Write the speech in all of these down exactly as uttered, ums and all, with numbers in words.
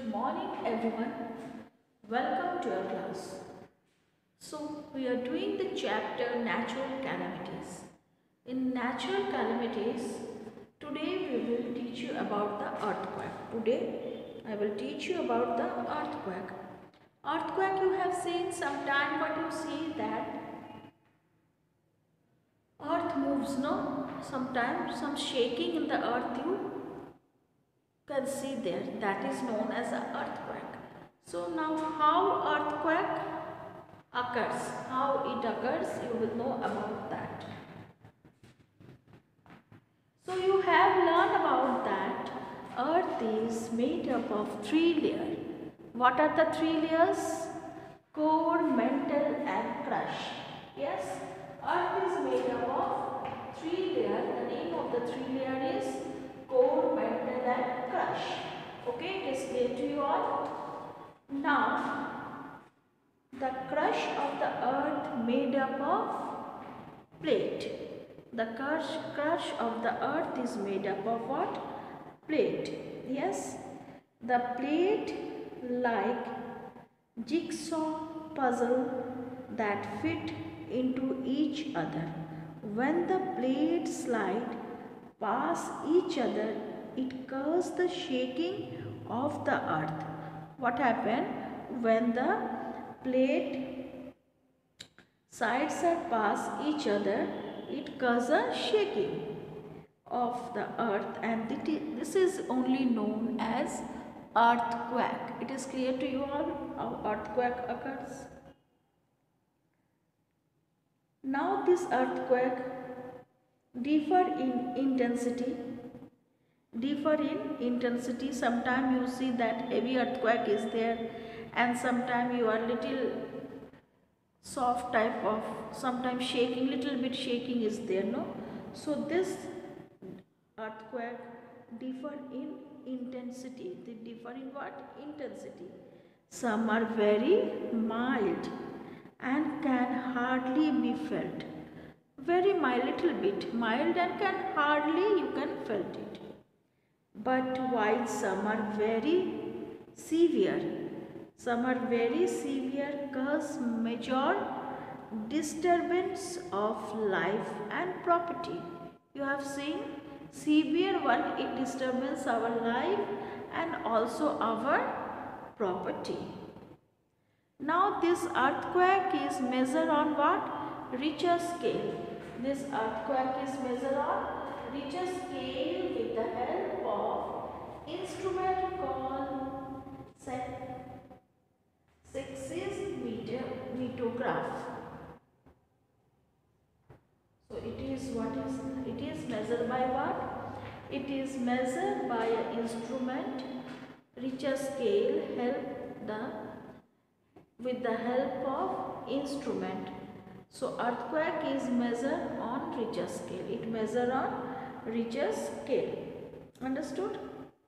morning everyone. Welcome to our class. So we are doing the chapter natural calamities. In natural calamities, today we will teach you about the earthquake. Today I will teach you about the earthquake. Earthquake you have seen sometime, but you see that earth moves, no? Sometimes some shaking in the earth you can see there, that is known as an earthquake. So now how earthquake occurs, how it occurs, you will know about that. So you have learned about that earth is made up of three layers. What are the three layers? Core, mantle and crust. Yes, earth is made up of three layers. The name of the three layers is core, mantle and crust. Okay, it is clear to you all. Now, the crust of the earth made up of plate. The crust, crust of the earth is made up of what? Plate. Yes, the plate like jigsaw puzzle that fit into each other. When the plates slide past each other, it causes the shaking of the earth. What happened when the plate sides are past each other? It causes a shaking of the earth, and this is only known as earthquake. It is clear to you all how earthquake occurs. Now this earthquake differ in intensity. Differ in intensity. Sometimes you see that heavy earthquake is there, and sometimes you are little soft type of, sometimes shaking, little bit shaking is there, no? So this earthquake differ in intensity. They differ in what? Intensity. Some are very mild and can hardly be felt. Very mild, little bit mild and can hardly you can felt it. But while some are very severe, some are very severe, cause major disturbance of life and property. You have seen severe one, it disturbs our life and also our property. Now this earthquake is measured on what? Richter scale. This earthquake is measured on Richter scale with the help of instrument called seismograph. So it is what is it is measured by what? It is measured by an instrument Richter scale help the with the help of instrument. So earthquake is measured on Richter scale. It measure on Richter scale. Understood?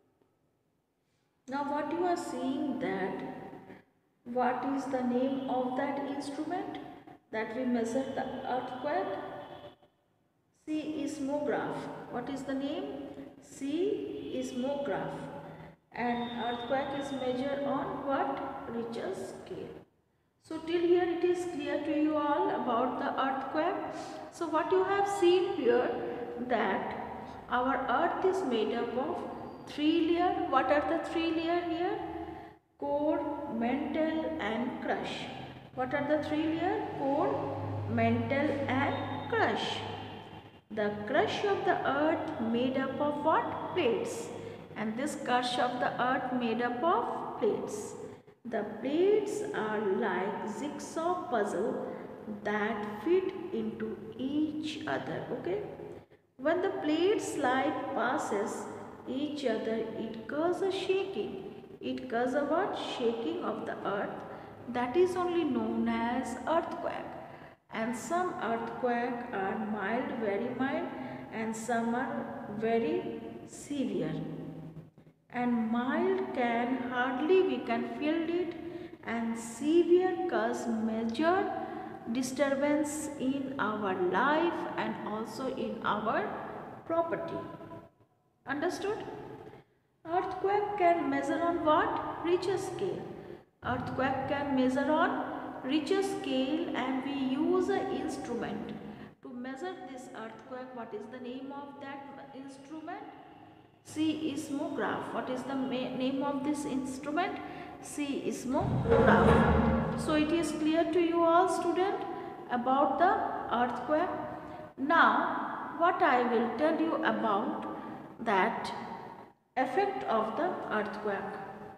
Now what you are seeing, that what is the name of that instrument that we measure the earthquake? Seismograph. What is the name? Seismograph. And earthquake is measured on what? Richter scale. So till here it is clear to you all about the earthquake. So what you have seen here, that our earth is made up of three layers. What are the three layers here? Core, mantle and crust. What are the three layers? Core, mantle and crust. The crust of the earth made up of what? Plates. And this crust of the earth made up of plates. The plates are like jigsaw puzzle that fit into each other. Okay. When the plate slide passes each other, it causes a shaking. It causes a what? Shaking of the earth. That is only known as earthquake. And some earthquake are mild, very mild, and some are very severe. And mild can hardly we can feel it, and severe cause major disturbance in our life and also in our property. Understood? Earthquake can measure on what? Richter scale. Earthquake can measure on Richter scale, and we use an instrument to measure this earthquake. What is the name of that instrument? Seismograph. What is the name of this instrument? Seismograph. So it is clear to you all, student, about the earthquake. Now what I will tell you about that effect of the earthquake.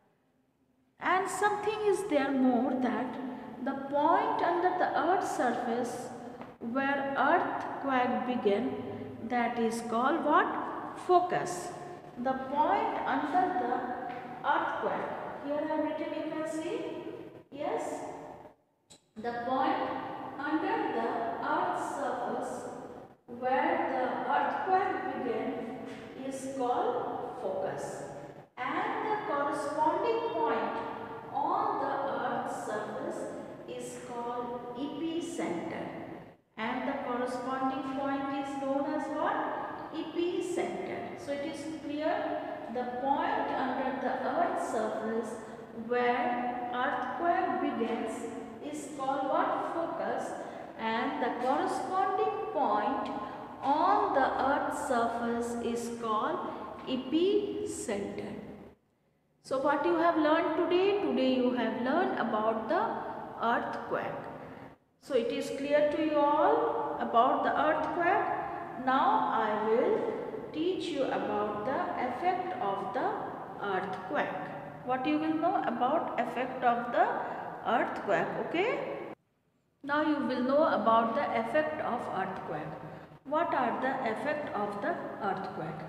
And something is there more, that the point under the earth's surface where earthquake began, that is called what? Focus. The point under the earthquake, here I have written, you can see, yes, the point under the earth's surface where the earthquake began is called focus, and the corresponding point on the earth's surface is called epicenter, and the corresponding point is known as what? Epicenter. So it is clear, the point under the earth's surface where earthquake begins is called what? Focus, and the corresponding point on the earth's surface is called epicenter. So what you have learned today? Today you have learned about the earthquake. So it is clear to you all about the earthquake. Now I will teach you about the effect of the earthquake. What you will know about effect of the earthquake, okay? Now you will know about the effect of earthquake. What are the effect of the earthquake?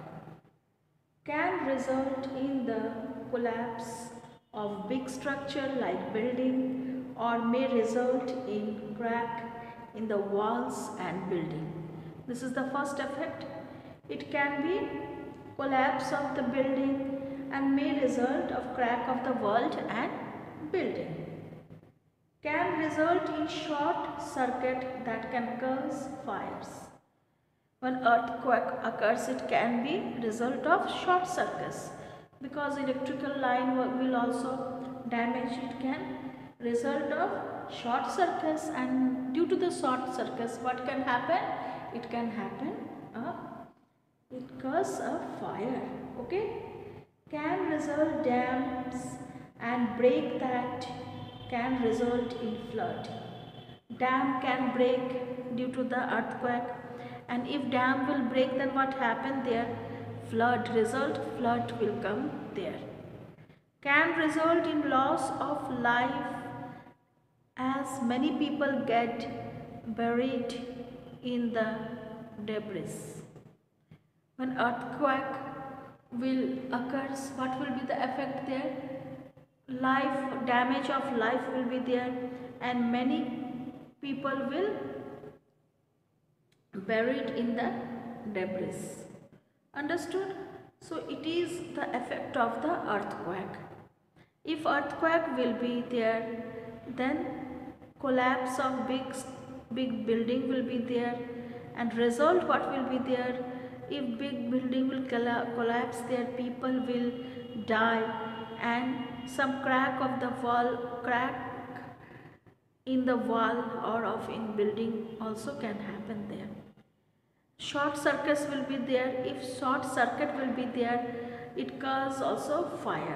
Can result in the collapse of big structure like building, or may result in crack in the walls and building. This is the first effect. It can be collapse of the building and may result of crack of the wall and building. Can result in short circuit that can cause fires. When earthquake occurs, it can be result of short circuits, because electrical line will also damage. It can result of short circuits, and due to the short circuits, what can happen? It can happen, uh, it cause a fire, okay? Can result dams and break, that can result in flood. Dam can break due to the earthquake, and if dam will break, then what happen there? Flood result, flood will come there. Can result in loss of life, as many people get buried in the debris. When earthquake will occurs, what will be the effect there? Life, damage of life will be there, and many people will buried in the debris. Understood? So it is the effect of the earthquake. If earthquake will be there, then collapse of big big building will be there, and result what will be there? If big building will collapse, there people will die, and some crack of the wall, crack in the wall or of in building also can happen there. Short circuits will be there. If short circuit will be there, it cause also fire.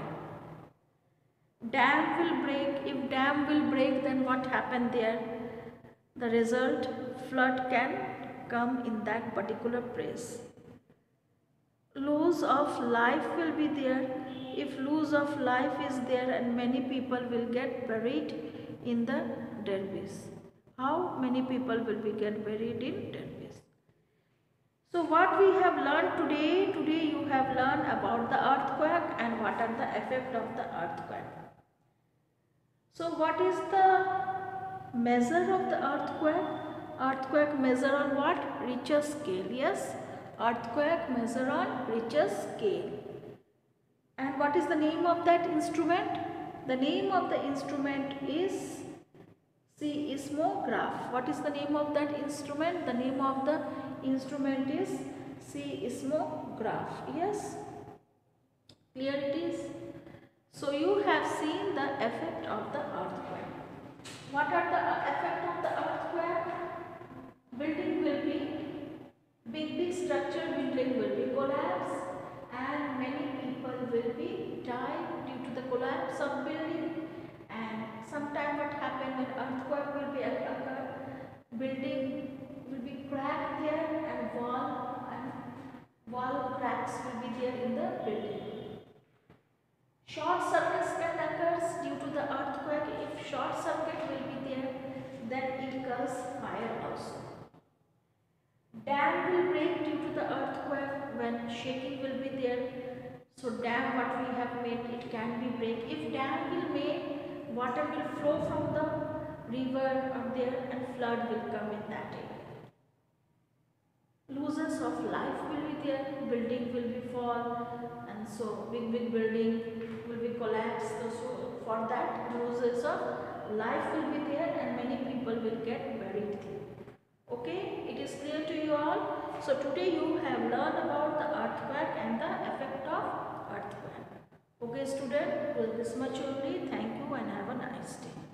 Dam will break. If dam will break, then what happen there? The result, flood can come in that particular place. Loss of life will be there. If loss of life is there, and many people will get buried in the debris. How many people will be get buried in debris? So what we have learned today, today you have learned about the earthquake and what are the effect of the earthquake. So what is the measure of the earthquake? Earthquake measure on what? Richter scale. Yes, earthquake measure on Richter scale. And what is the name of that instrument? The name of the instrument is seismograph. What is the name of that instrument? The name of the instrument is seismograph. Yes, clear it is. So you have seen the effect of the earthquake. What are the effect of the earthquake? Building will be, big big structure building will be collapse, and many people will be die due to the collapse of building. And sometime what happen when earthquake will be occur, building will be cracked there, and wall and wall cracks will be there in the building. Short circuits can occur due to the earthquake. If short circuit will be there, then it causes fire also. Dam will break due to the earthquake when shaking will be there. So dam what we have made, it can be break. If dam will make, water will flow from the river up there and flood will come in that area. Losses of life will be there, building will be fall, and so big big building will be collapsed. So for that losses of life will be there, and many people will get buried there. Okay, it is clear to you all. So today you have learned about the earthquake and the effect of earthquake. Okay student, with this much only. Thank you and have a nice day.